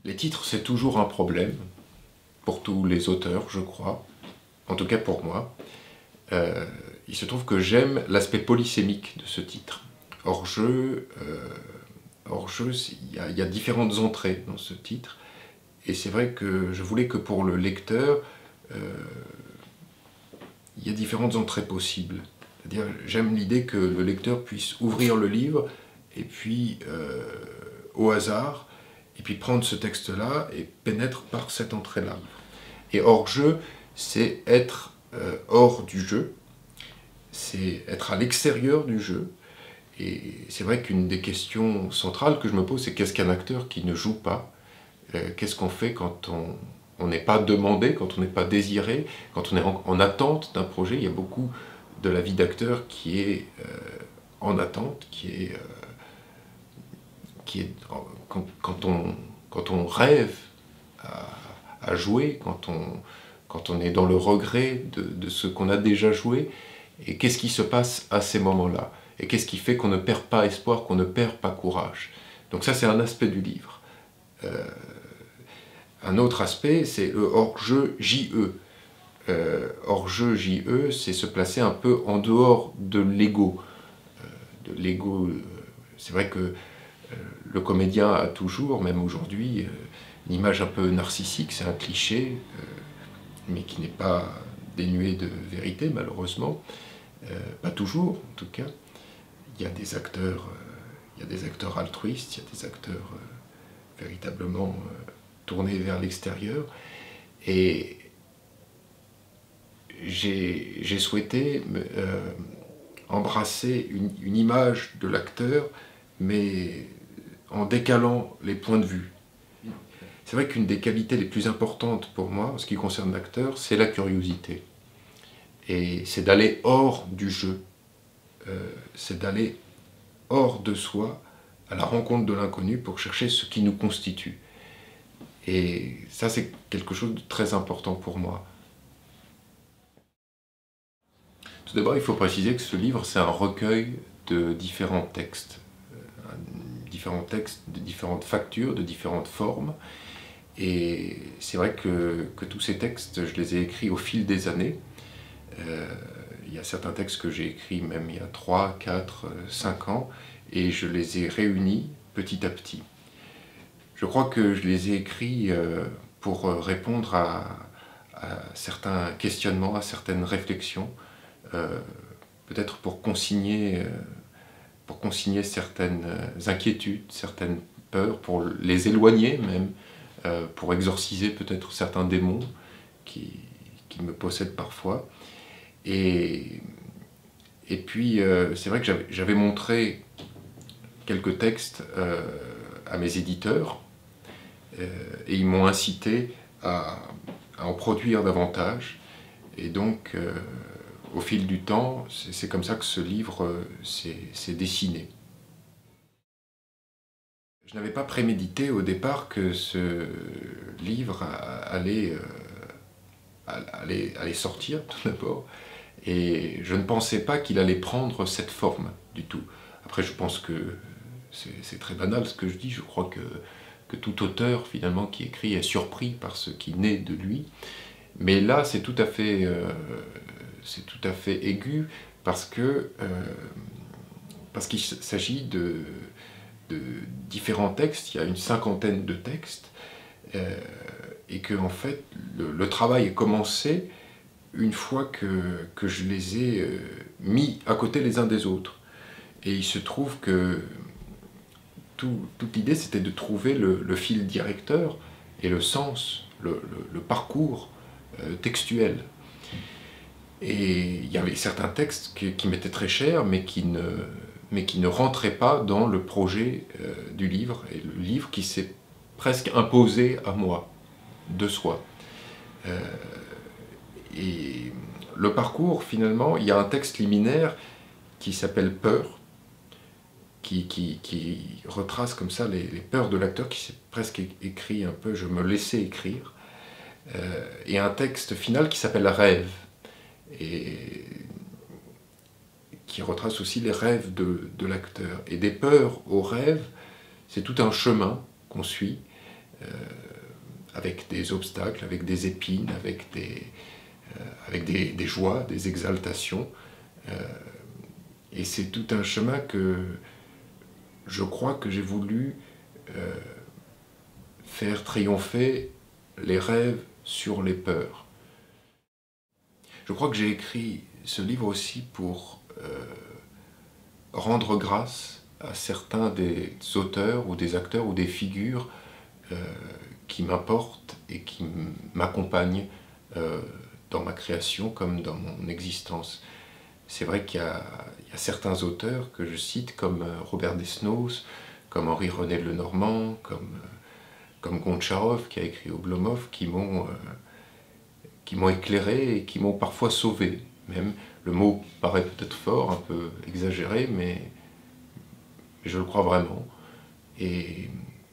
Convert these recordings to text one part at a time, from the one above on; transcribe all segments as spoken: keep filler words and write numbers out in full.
Les titres, c'est toujours un problème, pour tous les auteurs, je crois, en tout cas pour moi. Euh, il se trouve que j'aime l'aspect polysémique de ce titre. Hors-jeu, euh, hors-jeu, il y, y a différentes entrées dans ce titre, et c'est vrai que je voulais que pour le lecteur, euh, il y a différentes entrées possibles. C'est-à-dire, j'aime l'idée que le lecteur puisse ouvrir le livre, et puis, euh, au hasard, et puis prendre ce texte-là et pénètre par cette entrée-là. Et hors-jeu, c'est être euh, hors du jeu, c'est être à l'extérieur du jeu. Et c'est vrai qu'une des questions centrales que je me pose, c'est qu'est-ce qu'un acteur qui ne joue pas? euh, Qu'est-ce qu'on fait quand on n'est pas demandé, quand on n'est pas désiré, quand on est en, en attente d'un projet? Il y a beaucoup de la vie d'acteur qui est euh, en attente, qui est... Euh, qui est quand, quand, on, quand on rêve à, à jouer, quand on, quand on est dans le regret de, de ce qu'on a déjà joué, et qu'est-ce qui se passe à ces moments-là? Et qu'est-ce qui fait qu'on ne perd pas espoir, qu'on ne perd pas courage? Donc ça, c'est un aspect du livre. Euh, un autre aspect, c'est le hors-jeu J E. Euh, hors-jeu J E, c'est se placer un peu en dehors de l'ego. Euh, de l'ego, euh, c'est vrai que le comédien a toujours, même aujourd'hui, une image un peu narcissique, c'est un cliché, mais qui n'est pas dénué de vérité, malheureusement. Euh, pas toujours, en tout cas. Il y a des acteurs, euh, il y a des acteurs altruistes, il y a des acteurs euh, véritablement euh, tournés vers l'extérieur. Et j'ai souhaité euh, embrasser une, une image de l'acteur, mais en décalant les points de vue. C'est vrai qu'une des qualités les plus importantes pour moi, en ce qui concerne l'acteur, c'est la curiosité. Et c'est d'aller hors du jeu, euh, c'est d'aller hors de soi, à la rencontre de l'inconnu pour chercher ce qui nous constitue. Et ça, c'est quelque chose de très important pour moi. Tout d'abord, il faut préciser que ce livre, c'est un recueil de différents textes. Différents textes de différentes factures, de différentes formes. Et c'est vrai que, que tous ces textes, je les ai écrits au fil des années. Euh, il y a certains textes que j'ai écrits même il y a trois, quatre, cinq ans, et je les ai réunis petit à petit. Je crois que je les ai écrits euh, pour répondre à, à certains questionnements, à certaines réflexions, euh, peut-être pour consigner... Euh, pour consigner certaines inquiétudes, certaines peurs, pour les éloigner même, euh, pour exorciser peut-être certains démons qui, qui me possèdent parfois. Et, et puis, euh, c'est vrai que j'avais montré quelques textes euh, à mes éditeurs, euh, et ils m'ont incité à, à en produire davantage. Et donc, euh, au fil du temps, c'est comme ça que ce livre s'est dessiné. Je n'avais pas prémédité au départ que ce livre allait, euh, allait, allait sortir, tout d'abord, et je ne pensais pas qu'il allait prendre cette forme du tout. Après, je pense que c'est très banal ce que je dis, je crois que, que tout auteur, finalement, qui écrit est surpris par ce qui naît de lui, mais là, c'est tout à fait... Euh, c'est tout à fait aigu parce que euh, parce qu'il s'agit de, de différents textes, il y a une cinquantaine de textes, euh, et que en fait le, le travail est commencé une fois que, que je les ai euh, mis à côté les uns des autres. Et il se trouve que tout, toute l'idée c'était de trouver le, le fil directeur et le sens, le, le, le parcours euh, textuel. Et il y avait certains textes qui, qui m'étaient très chers, mais qui, ne, mais qui ne rentraient pas dans le projet euh, du livre, et le livre qui s'est presque imposé à moi, de soi. Euh, et le parcours, finalement, il y a un texte liminaire qui s'appelle « Peur », qui, qui, qui retrace comme ça les, les peurs de l'acteur, qui s'est presque écrit un peu « je me laissais écrire euh, », et un texte final qui s'appelle « Rêve », et qui retrace aussi les rêves de, de l'acteur. Et des peurs aux rêves, c'est tout un chemin qu'on suit, euh, avec des obstacles, avec des épines, avec des, euh, avec des, des joies, des exaltations. Euh, et c'est tout un chemin que je crois que j'ai voulu euh, faire triompher les rêves sur les peurs. Je crois que j'ai écrit ce livre aussi pour euh, rendre grâce à certains des auteurs ou des acteurs ou des figures euh, qui m'importent et qui m'accompagnent euh, dans ma création comme dans mon existence. C'est vrai qu'il y, y a certains auteurs que je cite comme Robert Desnos, comme Henri-René Lenormand, comme, comme Gontcharov qui a écrit Oblomov, qui m'ont euh, qui m'ont éclairé et qui m'ont parfois sauvé. Même le mot paraît peut-être fort, un peu exagéré, mais je le crois vraiment. Et,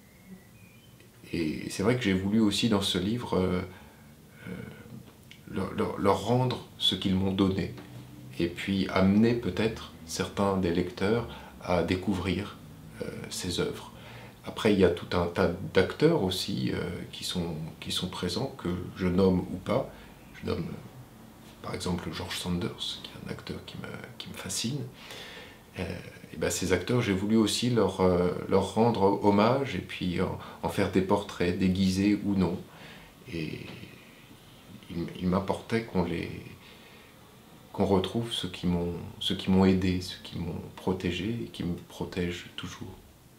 et c'est vrai que j'ai voulu aussi dans ce livre euh, leur, leur, leur rendre ce qu'ils m'ont donné, et puis amener peut-être certains des lecteurs à découvrir euh, ces œuvres. Après, il y a tout un tas d'acteurs aussi euh, qui, sont, qui sont présents, que je nomme ou pas. Je nomme euh, par exemple George Sanders, qui est un acteur qui me, qui me fascine. Euh, et ben, ces acteurs, j'ai voulu aussi leur, euh, leur rendre hommage et puis en, en faire des portraits, déguisés ou non. Et il, il m'importait qu'on les qu'on retrouve ceux qui m'ont ceux qui m'ont aidé, ceux qui m'ont protégé et qui me protègent toujours.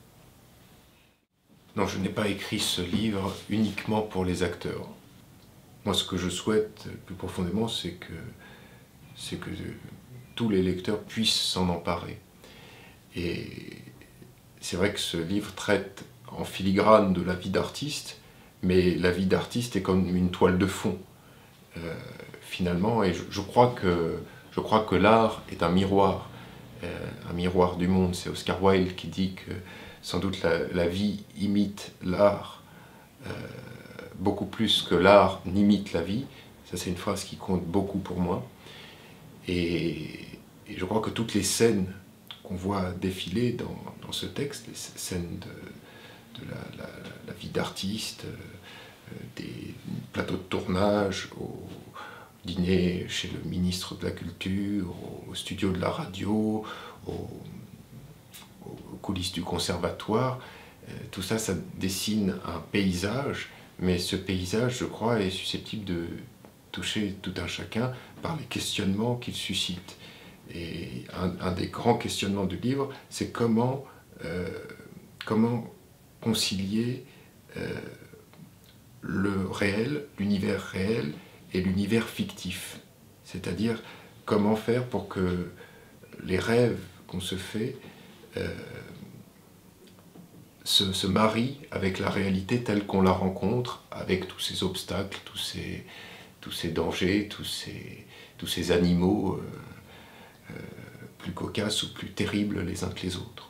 Non, je n'ai pas écrit ce livre uniquement pour les acteurs. Moi, ce que je souhaite plus profondément, c'est que, c'est que tous les lecteurs puissent s'en emparer. Et c'est vrai que ce livre traite en filigrane de la vie d'artiste, mais la vie d'artiste est comme une toile de fond, euh, finalement. Et je, je crois que, je crois que l'art est un miroir, euh, un miroir du monde. C'est Oscar Wilde qui dit que sans doute la, la vie imite l'art euh, beaucoup plus que l'art n'imite la vie. Ça, c'est une phrase qui compte beaucoup pour moi. Et, et je crois que toutes les scènes qu'on voit défiler dans, dans ce texte, les scènes de, de la, la, la vie d'artiste, euh, des plateaux de tournage, au dîner chez le ministre de la Culture, au studio de la radio, au aux coulisses du conservatoire, euh, tout ça, ça dessine un paysage, mais ce paysage, je crois, est susceptible de toucher tout un chacun par les questionnements qu'il suscite. Et un, un des grands questionnements du livre, c'est comment, euh, comment concilier euh, le réel, l'univers réel et l'univers fictif. C'est-à-dire comment faire pour que les rêves qu'on se fait Euh, se, se marie avec la réalité telle qu'on la rencontre, avec tous ces obstacles, tous ces, tous ces dangers, tous ces, tous ces animaux euh, euh, plus cocasses ou plus terribles les uns que les autres.